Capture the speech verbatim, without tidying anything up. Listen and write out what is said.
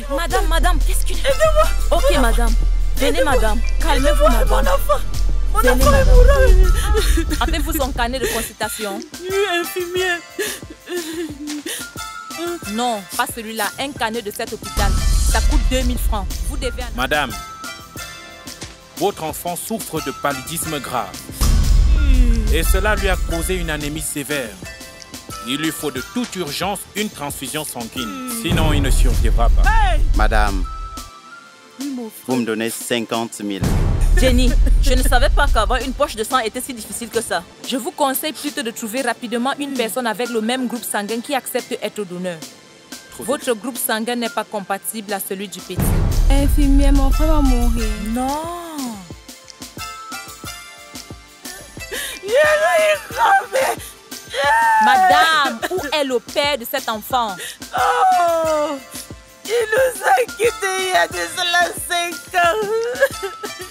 Madame, madame, qu'est-ce qu'il y a? Aidez-moi. Ok, madame. Venez, madame. Calmez-vous, madame. Mon enfant. Mon Venez, enfant est madame. mourant. Avez-vous son carnet de consultation? Oui, infirmière. Non, pas celui-là. Un carnet de cet hôpital. Ça coûte deux mille francs. Vous devez... Madame, votre enfant souffre de paludisme grave. Et cela lui a causé une anémie sévère. Il lui faut de toute urgence une transfusion sanguine. Sinon, il ne survivra pas. Hey. Madame, vous me donnez cinquante mille. Jenny, je ne savais pas qu'avoir une poche de sang était si difficile que ça. Je vous conseille plutôt de trouver rapidement une personne avec le même groupe sanguin qui accepte être donneur. Votre groupe sanguin n'est pas compatible à celui du petit. Infirmière, mon frère va mourir. Non. Madame, où est le père de cet enfant? Oh, il nous a quittés il y a de cela cinq ans.